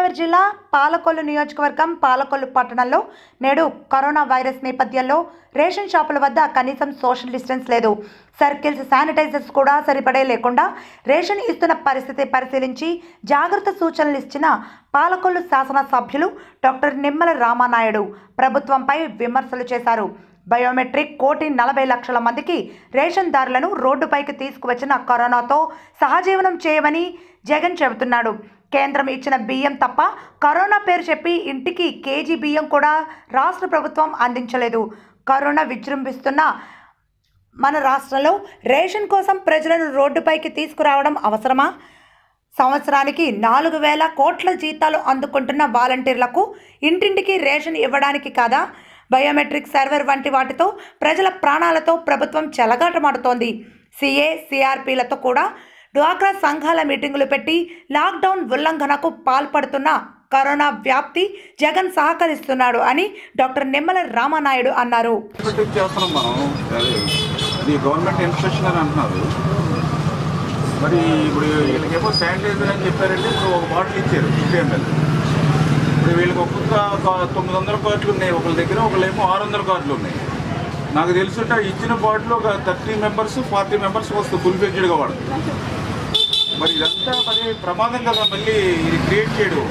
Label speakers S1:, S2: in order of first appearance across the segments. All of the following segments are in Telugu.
S1: కరీంనగర్ జిల్లా పాలకొల్లు నియోజకవర్గం పాలకొల్లు పట్టణంలో నేడు కరోనా వైరస్ నేపథ్యంలో రేషన్ షాపుల వద్ద కనీసం సోషల్ డిస్టెన్స్ లేదు. సర్కిల్స్, శానిటైజర్స్ కూడా సరిపడే లేకుండా రేషన్ ఇస్తున్న పరిస్థితి పరిశీలించి జాగ్రత్త సూచనలు ఇచ్చిన పాలకొల్లు శాసన సభ్యులు డాక్టర్ నిమ్మల రామానాయుడు ప్రభుత్వంపై విమర్శలు చేశారు. బయోమెట్రిక్ 1,40,00,000 మందికి రేషన్ దారులను రోడ్డుపైకి తీసుకువచ్చిన కరోనాతో సహజీవనం చేయమని జగన్ చెబుతున్నాడు. కేంద్రం ఇచ్చిన బియ్యం తప్ప కరోనా పేరు చెప్పి ఇంటికి కేజీ బియ్యం కూడా రాష్ట్ర ప్రభుత్వం అందించలేదు. కరోనా విజృంభిస్తున్న మన రాష్ట్రంలో రేషన్ కోసం ప్రజలను రోడ్డుపైకి తీసుకురావడం అవసరమా? సంవత్సరానికి 4,000 కోట్ల జీతాలు అందుకుంటున్న వాలంటీర్లకు ఇంటింటికి రేషన్ ఇవ్వడానికి కాదా? బయోమెట్రిక్ సర్వర్ వంటి వాటితో ప్రజల ప్రాణాలతో ప్రభుత్వం చెలగాటమాడుతోంది. సిఏ, సిఆర్పీలతో కూడా డ్వాక్రా సంఘాల మీటింగులు పెట్టి లాక్డౌన్ ఉల్లంఘనకు పాల్పడుతున్న కరోనా వ్యాప్తి జగన్ సహకరిస్తున్నాడు అని డాక్టర్ నిమ్మల రామానాయుడు అన్నారు.
S2: మరి ఇప్పుడు వీళ్ళకేమో శానిటైజర్ అని చెప్పారంటే ఇప్పుడు ఒక బాటిల్ ఇచ్చారు 50 ml. ఇప్పుడు వీళ్ళకి ఒక్కొక్క 900 కార్డులు ఉన్నాయి ఒకళ్ళ దగ్గర, ఒకళ్ళేమో 600 కార్డులు ఉన్నాయి. నాకు తెలుసుంటే ఇచ్చిన బాటిల్ ఒక 30 మెంబర్స్ 40 మెంబర్స్ వస్తుంది ఫుల్ ఫ్లెడ్జ్డ్గా వాడుతుంది. మరి ఇదంతా మరి ప్రమాదం కదా, మళ్ళీ ఇది క్రియేట్ చేయడం.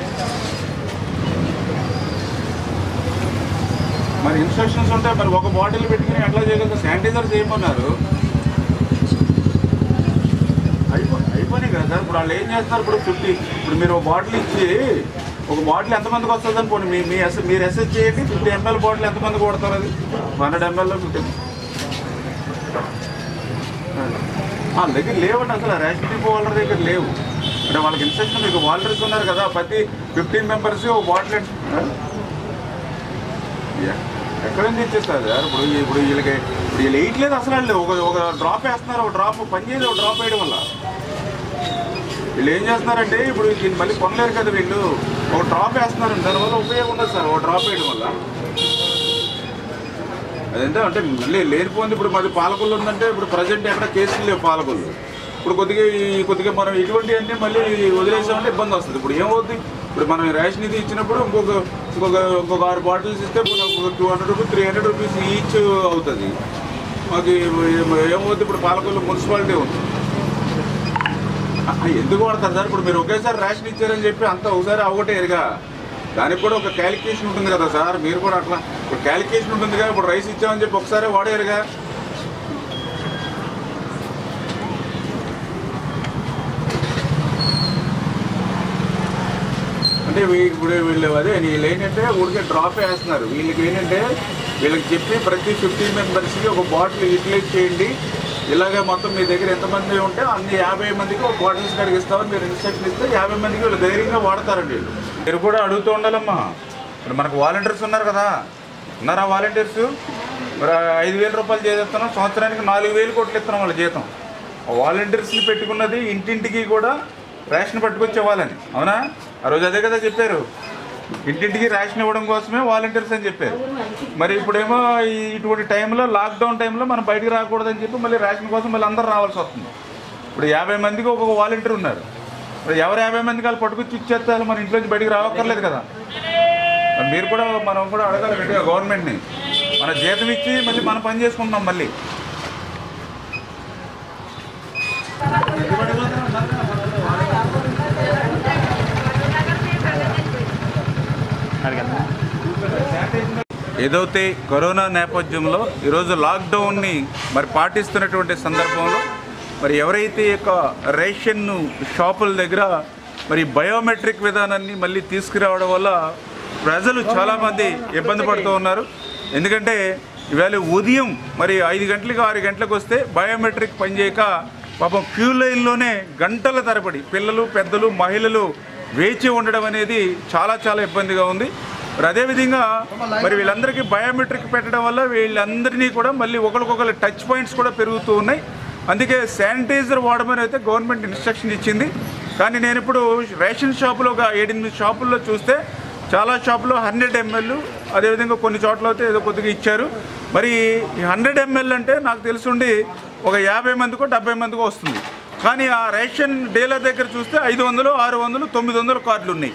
S2: మరి ఇన్స్ట్రక్షన్స్ ఉంటాయి, మరి ఒక బాటిల్ పెట్టుకుని ఎట్లా చేయగలుగుతారు? శానిటైజర్ చేయమన్నారు, అయిపోయినాయి కదా సార్. ఇప్పుడు వాళ్ళు ఏం చేస్తున్నారు? ఇప్పుడు మీరు ఒక బాటిల్ ఇచ్చి ఒక బాటిల్ ఎంతమందికి వస్తుంది అనుకోండి, మీరు ఎస్ఎస్ చేయండి. 50 ml బాటిల్ ఎంతమందికి కొడతారు? అది 100 ml 50. వాళ్ళ దగ్గర లేవండి, అసలు రేషన్ డిపో వాళ్ళ దగ్గర లేవు. అంటే వాళ్ళకి ఇన్స్ట్రక్షన్, మీకు వాలంటీర్స్ ఉన్నారు కదా, ప్రతి 15 మెంబర్స్ ఒక బాటిల్ ఎక్కడ నుంచి ఇచ్చేస్తారు సార్? ఇప్పుడు వీళ్ళు వేయట్లేదు అసలు. వాళ్ళు ఒక డ్రాప్ వేస్తున్నారు, ఒక డ్రాప్ పనిచేయదు, ఒక డ్రాప్ వేయడం వల్ల వీళ్ళు ఏం చేస్తున్నారంటే ఇప్పుడు దీన్ని మళ్ళీ కొనలేరు కదా వీళ్ళు, ఒక డ్రాప్ వేస్తున్నారు. దానివల్ల ఉపయోగం ఉండదు సార్ ఒక డ్రాప్ వేయడం వల్ల. అదంటే అంటే మళ్ళీ లేనిపోయింది. ఇప్పుడు మాది పాలకొల్లు ఉందంటే ఇప్పుడు ప్రజెంట్ ఎక్కడ కేసులు లేవు పాలకొల్లు. ఇప్పుడు కొద్దిగా మనం ఇటువంటి అన్నీ మళ్ళీ వదిలేసామంటే ఇబ్బంది వస్తుంది. ఇప్పుడు ఏమవుతుంది? ఇప్పుడు మనం రేషన్ ఇది ఇచ్చినప్పుడు ఇంకొక 6 బాటిల్స్ ఇస్తే ఒక 200 రూపీస్ 300 రూపీస్ ఈచ్ అవుతుంది. మాకు ఏమవుతుంది? ఇప్పుడు పాలకొల్లు మున్సిపాలిటీ ఉంది, ఎందుకు వాడతారు సార్? ఇప్పుడు మీరు ఒకేసారి రేషన్ ఇచ్చారని చెప్పి అంతా ఒకసారి అవగొట్టేరుగా, దానికి కూడా ఒక క్యాలిక్యులేషన్ ఉంటుంది కదా సార్. మీరు కూడా అట్లా ఇప్పుడు క్యాలిక్యులేషన్ ఉంటుంది కదా. ఇప్పుడు రైస్ ఇచ్చామని చెప్పి ఒకసారి వాడేరుగా. అంటే ఇప్పుడు వీళ్ళు వీళ్ళు ఏంటంటే ఊరికే డ్రాప్ వేస్తున్నారు. వీళ్ళకి ఏంటంటే వీళ్ళకి చెప్పి ప్రతి 15 మెంబర్స్కి ఒక బాటిల్ యూటిలైజ్ చేయండి. ఇలాగే మొత్తం మీ దగ్గర ఎంతమంది ఉంటే అన్ని 50 మందికి ఒక బాటిల్స్ కడిగిస్తామని మీరు ఇన్స్ట్రక్షన్ ఇస్తే 50 మందికి వీళ్ళు ధైర్యంగా వాడతారండి. వీళ్ళు మీరు కూడా అడుగుతూ ఉండాలమ్మా. ఇప్పుడు మనకు వాలంటీర్స్ ఉన్నారు కదా, ఉన్నారా వాలంటీర్స్? మరి 5,000 రూపాయలు చేసేస్తున్నాం, సంవత్సరానికి 4,000 కోట్లు ఇస్తున్నాం వాళ్ళ జీతం. వాలంటీర్స్ని పెట్టుకున్నది ఇంటింటికి కూడా రేషన్ పట్టుకొచ్చే వాళ్ళని, అవునా? ఆ రోజు అదే కదా చెప్పారు, ఇంటింటికి రేషన్ ఇవ్వడం కోసమే వాలంటీర్స్ అని చెప్పారు. మరి ఇప్పుడేమో ఇటువంటి టైంలో, లాక్డౌన్ టైంలో మనం బయటకు రాకూడదని చెప్పి మళ్ళీ రేషన్ కోసం మళ్ళీ అందరూ రావాల్సి వస్తుంది. ఇప్పుడు 50 మందికి ఒక్కొక్క వాలంటీర్ ఉన్నారు. మరి ఎవరు 50 మందికి వాళ్ళు పట్టుకొచ్చి ఇచ్చేస్తారు, మన ఇంట్లోంచి బయటకు రావక్కర్లేదు కదా. మీరు కూడా మనం కూడా అడగాలి గట్టిగా గవర్నమెంట్ని. మన జీతం ఇచ్చి మళ్ళీ మనం పని చేసుకుంటున్నాం మళ్ళీ. ఏదైతే కరోనా నేపథ్యంలో ఈరోజు లాక్డౌన్ని మరి పాటిస్తున్నటువంటి సందర్భంలో మరి ఎవరైతే యొక్క రేషన్ షాపుల దగ్గర మరి బయోమెట్రిక్ విధానాన్ని మళ్ళీ తీసుకురావడం వల్ల ప్రజలు చాలామంది ఇబ్బంది పడుతూ ఉన్నారు. ఎందుకంటే ఇవాళ ఉదయం మరి 5 గంటలకు 6 గంటలకు వస్తే బయోమెట్రిక్ పనిచేయక పాపం క్యూ లైన్లోనే గంటల తరబడి పిల్లలు, పెద్దలు, మహిళలు వేచి ఉండడం అనేది చాలా ఇబ్బందిగా ఉంది. మరి అదేవిధంగా మరి వీళ్ళందరికీ బయోమెట్రిక్ పెట్టడం వల్ల వీళ్ళందరినీ కూడా మళ్ళీ ఒకరికొకరు టచ్ పాయింట్స్ కూడా పెరుగుతూ ఉన్నాయి. అందుకే శానిటైజర్ వాడమని అయితే గవర్నమెంట్ ఇన్స్ట్రక్షన్ ఇచ్చింది. కానీ నేను ఇప్పుడు రేషన్ షాపులో ఒక 7-8 షాపుల్లో చూస్తే చాలా షాపులో 100 ml, అదేవిధంగా కొన్ని చోట్ల అయితే ఏదో కొద్దిగా ఇచ్చారు. మరి 100 ml అంటే నాకు తెలుసుండి ఒక 50 మందికో 70 మందికో వస్తుంది. కానీ ఆ రేషన్ డీలర్ దగ్గర చూస్తే 500, 600, 900 కార్డులు ఉన్నాయి.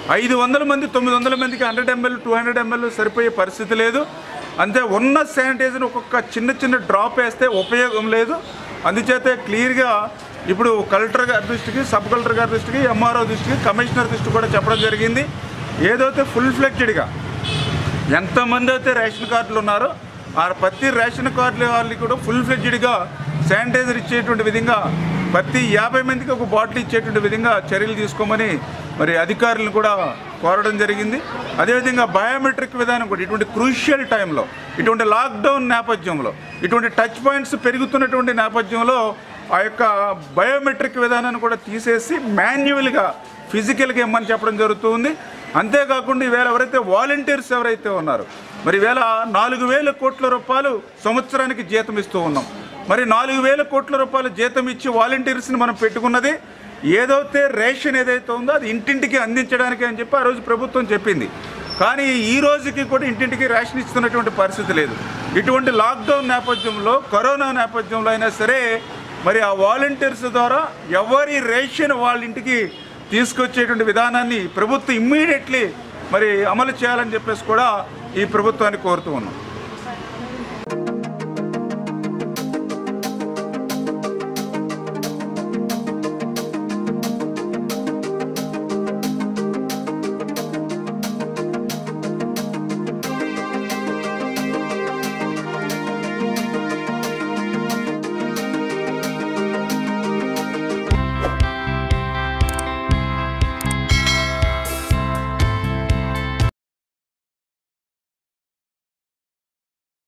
S2: 500 మంది 900 మందికి 100 ml 200 ml సరిపోయే పరిస్థితి లేదు. అంతే ఉన్న శానిటైజర్ ఒక్కొక్క చిన్న డ్రాప్ వేస్తే ఉపయోగం లేదు. అందుచేతే క్లియర్గా ఇప్పుడు కలెక్టర్ గారి దృష్టికి, సబ్ కలెక్టర్ గారి దృష్టికి, ఎంఆర్ఓ దృష్టికి, కమిషనర్ దృష్టికి కూడా చెప్పడం జరిగింది. ఏదైతే ఫుల్ ఫ్లెడ్జ్డ్గా ఎంతమంది అయితే రేషన్ కార్డులు ఉన్నారో ఆ ప్రతి రేషన్ కార్డుల వాళ్ళకి కూడా ఫుల్ ఫ్లెడ్జ్డ్గా శానిటైజర్ ఇచ్చేటువంటి విధంగా ప్రతి 50 మందికి ఒక బాటిల్ ఇచ్చేటువంటి విధంగా చర్యలు తీసుకోమని మరి అధికారులను కూడా కోరడం జరిగింది. అదేవిధంగా బయోమెట్రిక్ విధానం కూడా ఇటువంటి క్రూషియల్ టైంలో, ఇటువంటి లాక్డౌన్ నేపథ్యంలో, ఇటువంటి టచ్ పాయింట్స్ పెరుగుతున్నటువంటి నేపథ్యంలో ఆ యొక్క బయోమెట్రిక్ విధానాన్ని కూడా తీసేసి మాన్యువల్గా ఫిజికల్గా ఇమ్మని చెప్పడం జరుగుతుంది. అంతేకాకుండా ఈవేళ ఎవరైతే వాలంటీర్స్ ఎవరైతే ఉన్నారో మరి ఈవేళ 4,000 కోట్ల రూపాయలు సంవత్సరానికి జీతం ఇస్తూ ఉన్నాం. మరి 4,000 కోట్ల రూపాయలు జీతం ఇచ్చి వాలంటీర్స్ని మనం పెట్టుకున్నది ఏదైతే రేషన్ ఏదైతే ఉందో అది ఇంటింటికి అందించడానికి అని చెప్పి ఆ రోజు ప్రభుత్వం చెప్పింది. కానీ ఈ రోజుకి కూడా ఇంటింటికి రేషన్ ఇస్తున్నటువంటి పరిస్థితి లేదు. ఇటువంటి లాక్డౌన్ నేపథ్యంలో, కరోనా నేపథ్యంలో అయినా సరే మరి ఆ వాలంటీర్స్ ద్వారా ఎవరి రేషన్ వాళ్ళ ఇంటికి తీసుకొచ్చేటువంటి విధానాన్ని ప్రభుత్వం ఇమ్మీడియట్లీ మరి అమలు చేయాలని చెప్పేసి కూడా ఈ ప్రభుత్వాన్ని కోరుతూ ఉన్నాం.